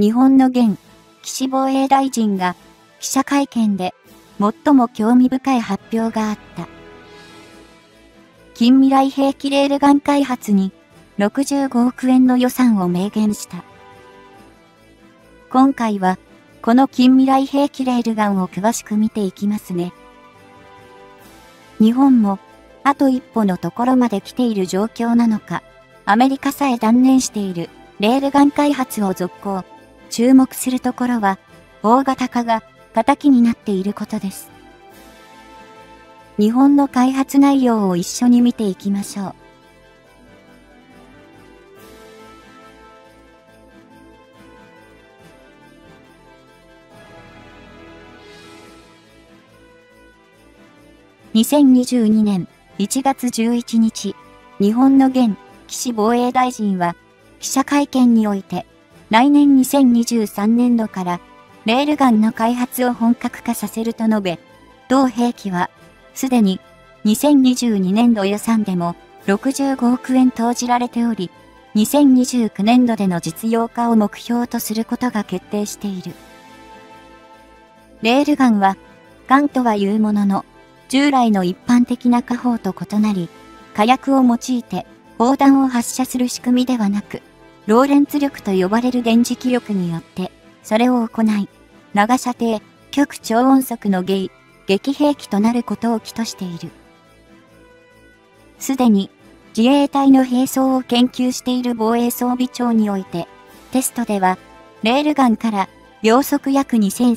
日本の現岸防衛大臣が記者会見で最も興味深い発表があった。近未来兵器レールガン開発に65億円の予算を明言した。今回はこの近未来兵器レールガンを詳しく見ていきますね。日本もあと一歩のところまで来ている状況なのか、アメリカさえ断念しているレールガン開発を続行。注目するところは、大型化が敵になっていることです。日本の開発内容を一緒に見ていきましょう。2022年1月11日、日本の現岸防衛大臣は記者会見において、来年2023年度からレールガンの開発を本格化させると述べ、同兵器はすでに2022年度予算でも65億円投じられており、2029年度での実用化を目標とすることが決定している。レールガンは、ガンとは言うものの、従来の一般的な火砲と異なり、火薬を用いて砲弾を発射する仕組みではなく、ローレンツ力と呼ばれる電磁気力によって、それを行い、長射程、極超音速の撃兵器となることを期としている。すでに、自衛隊の兵装を研究している防衛装備庁において、テストでは、レールガンから秒速約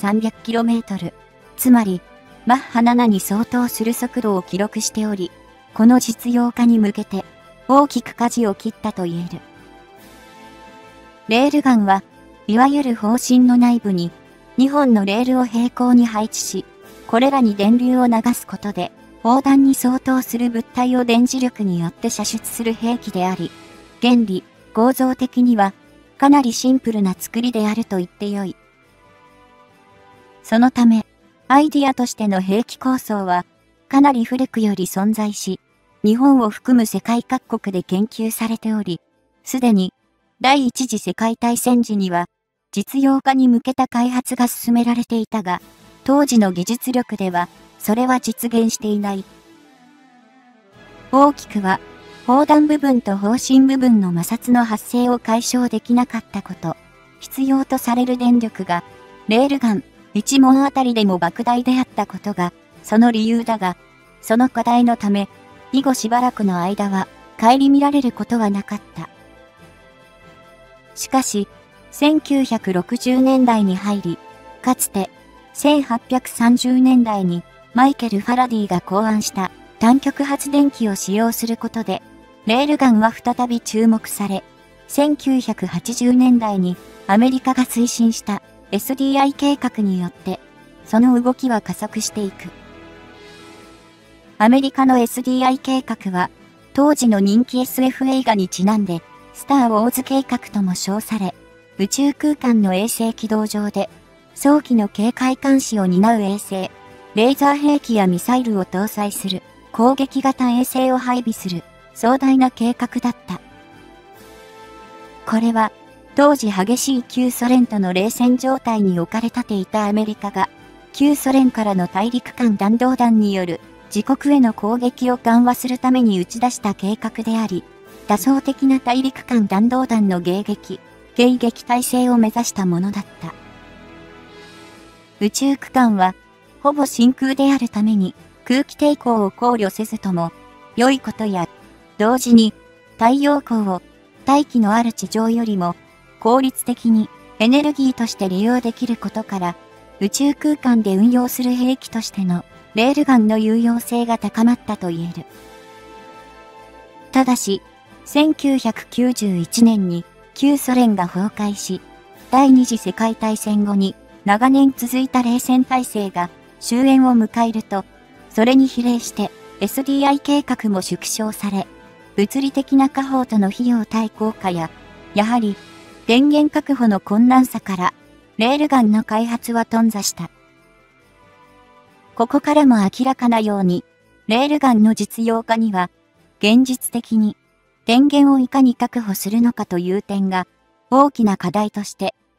2300km、つまり、マッハ7に相当する速度を記録しており、この実用化に向けて、大きく舵を切ったと言える。レールガンは、いわゆる砲身の内部に、2本のレールを平行に配置し、これらに電流を流すことで、砲弾に相当する物体を電磁力によって射出する兵器であり、原理、構造的には、かなりシンプルな作りであると言ってよい。そのため、アイディアとしての兵器構想は、かなり古くより存在し、日本を含む世界各国で研究されており、すでに、第一次世界大戦時には、実用化に向けた開発が進められていたが、当時の技術力では、それは実現していない。大きくは、砲弾部分と砲身部分の摩擦の発生を解消できなかったこと、必要とされる電力が、レールガン、1門あたりでも莫大であったことが、その理由だが、その課題のため、以後しばらくの間は、顧みられることはなかった。しかし、1960年代に入り、かつて、1830年代にマイケル・ファラディが考案した単極発電機を使用することで、レールガンは再び注目され、1980年代にアメリカが推進した SDI 計画によって、その動きは加速していく。アメリカの SDI 計画は、当時の人気 SF 映画にちなんで、スター・ウォーズ計画とも称され、宇宙空間の衛星軌道上で、早期の警戒監視を担う衛星、レーザー兵器やミサイルを搭載する攻撃型衛星を配備する壮大な計画だった。これは、当時激しい旧ソ連との冷戦状態に置かれたていたアメリカが、旧ソ連からの大陸間弾道弾による自国への攻撃を緩和するために打ち出した計画であり、多層的な大陸間弾道弾の迎撃体制を目指したものだった。宇宙区間は、ほぼ真空であるために空気抵抗を考慮せずとも良いことや、同時に太陽光を大気のある地上よりも効率的にエネルギーとして利用できることから、宇宙空間で運用する兵器としてのレールガンの有用性が高まったと言える。ただし、1991年に旧ソ連が崩壊し、第二次世界大戦後に長年続いた冷戦体制が終焉を迎えると、それに比例して SDI 計画も縮小され、物理的な火砲との費用対効果や、やはり電源確保の困難さから、レールガンの開発は頓挫した。ここからも明らかなように、レールガンの実用化には、現実的に電源をいかに確保するのかという点が、大きな課題として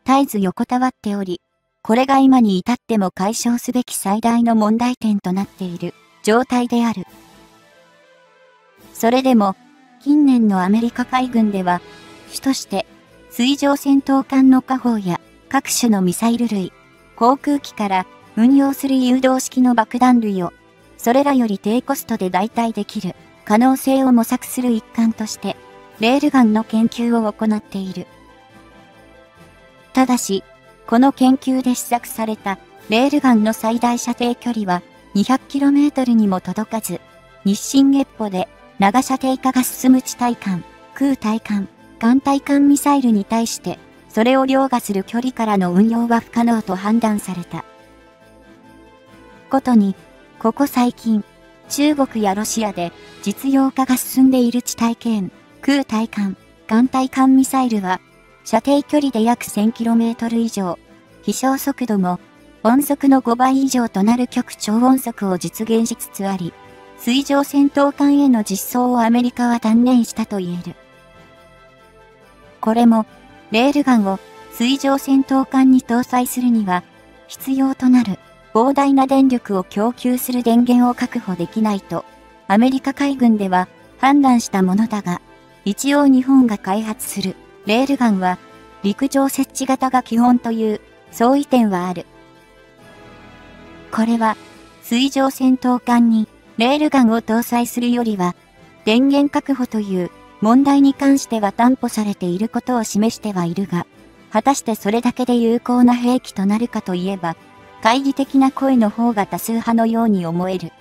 絶えず横たわっており、これが今に至っても解消すべき最大の問題点となっている状態である。それでも、近年のアメリカ海軍では、主として水上戦闘艦の火砲や各種のミサイル類、航空機から運用する誘導式の爆弾類を、それらより低コストで代替できる可能性を模索する一環として、レールガンの研究を行っている。ただし、この研究で試作されたレールガンの最大射程距離は 200km にも届かず、日進月歩で長射程化が進む地対艦、空対艦、艦対艦ミサイルに対して、それを凌駕する距離からの運用は不可能と判断された。ことに、ここ最近、中国やロシアで実用化が進んでいる地対艦、空対艦、艦対艦ミサイルは、射程距離で約 1000km 以上、飛翔速度も音速の5倍以上となる極超音速を実現しつつあり、水上戦闘艦への実装をアメリカは断念したと言える。これも、レールガンを水上戦闘艦に搭載するには、必要となる膨大な電力を供給する電源を確保できないと、アメリカ海軍では判断したものだが、一応日本が開発するレールガンは陸上設置型が基本という相違点はある。これは水上戦闘艦にレールガンを搭載するよりは電源確保という問題に関しては担保されていることを示してはいるが、果たしてそれだけで有効な兵器となるかといえば、懐疑的な声の方が多数派のように思える。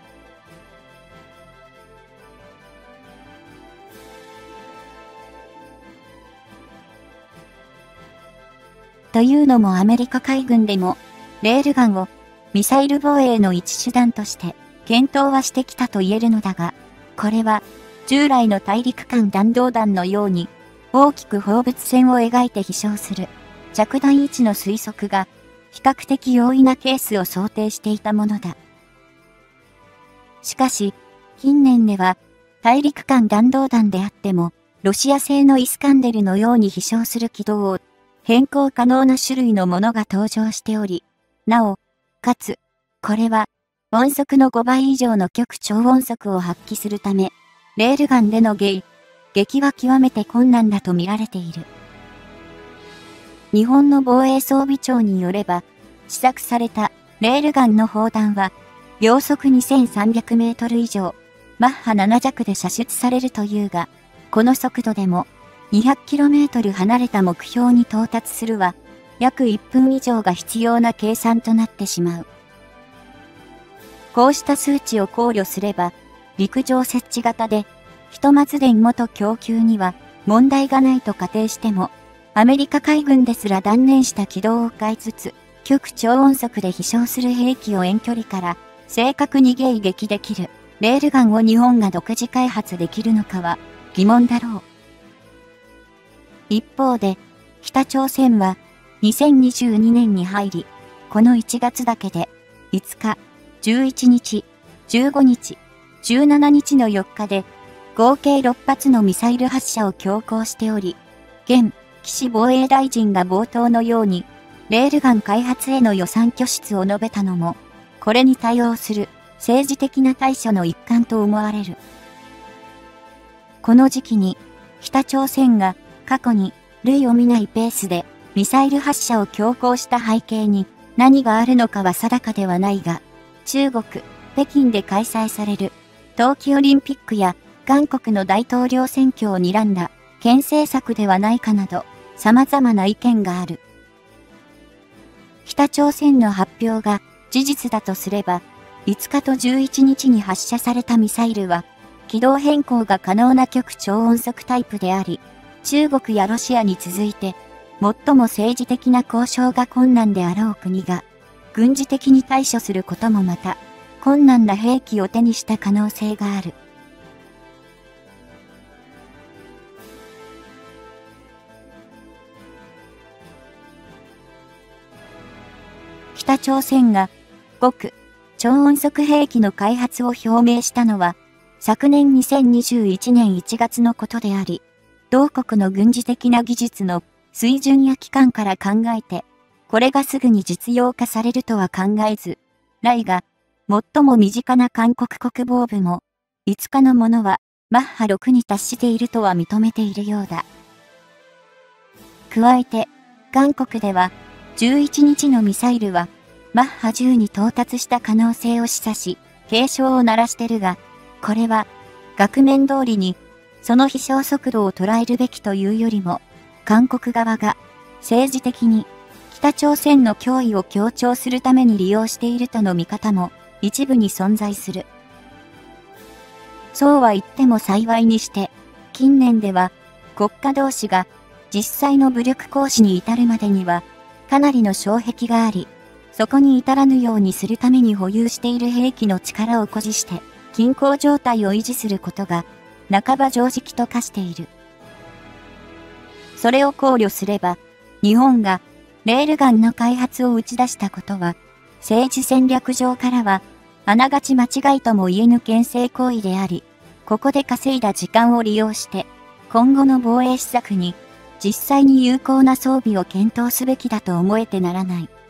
というのもアメリカ海軍でも、レールガンをミサイル防衛の一手段として検討はしてきたと言えるのだが、これは従来の大陸間弾道弾のように大きく放物線を描いて飛翔する着弾位置の推測が比較的容易なケースを想定していたものだ。しかし、近年では大陸間弾道弾であってもロシア製のイスカンデルのように飛翔する軌道を変更可能な種類のものが登場しており、なお、かつ、これは音速の5倍以上の極超音速を発揮するため、レールガンでの撃は極めて困難だと見られている。日本の防衛装備庁によれば、試作されたレールガンの砲弾は、秒速2300メートル以上、マッハ7弱で射出されるというが、この速度でも、200km 離れた目標に到達するは、約1分以上が必要な計算となってしまう。こうした数値を考慮すれば、陸上設置型で、ひとまず電元供給には問題がないと仮定しても、アメリカ海軍ですら断念した軌道を変えつつ、極超音速で飛翔する兵器を遠距離から正確に撃できるレールガンを日本が独自開発できるのかは疑問だろう。一方で、北朝鮮は2022年に入り、この1月だけで5日、11日、15日、17日の4日で合計6発のミサイル発射を強行しており、現岸防衛大臣が冒頭のように、レールガン開発への予算拠出を述べたのも、これに対応する政治的な対処の一環と思われる。この時期に、北朝鮮が過去に類を見ないペースでミサイル発射を強行した背景に何があるのかは定かではないが、中国、北京で開催される冬季オリンピックや韓国の大統領選挙を睨んだ牽制策ではないかなど様々な意見がある。北朝鮮の発表が事実だとすれば、5日と11日に発射されたミサイルは、軌道変更が可能な極超音速タイプであり、中国やロシアに続いて、最も政治的な交渉が困難であろう国が、軍事的に対処することもまた、困難な兵器を手にした可能性がある。北朝鮮が極超音速兵器の開発を表明したのは昨年2021年1月のことであり、同国の軍事的な技術の水準や期間から考えて、これがすぐに実用化されるとは考えず、来が、最も身近な韓国国防部も、5日のものは、マッハ6に達しているとは認めているようだ。加えて、韓国では、11日のミサイルは、マッハ10に到達した可能性を示唆し、警鐘を鳴らしてるが、これは、額面通りに、その飛翔速度を捉えるべきというよりも、韓国側が、政治的に、北朝鮮の脅威を強調するために利用しているとの見方も、一部に存在する。そうは言っても幸いにして、近年では、国家同士が、実際の武力行使に至るまでには、かなりの障壁があり、そこに至らぬようにするために保有している兵器の力を誇示して、均衡状態を維持することが、半ば常識と化している。それを考慮すれば、日本が、レールガンの開発を打ち出したことは、政治戦略上からは、あながち間違いとも言えぬ牽制行為であり、ここで稼いだ時間を利用して、今後の防衛施策に、実際に有効な装備を検討すべきだと思えてならない。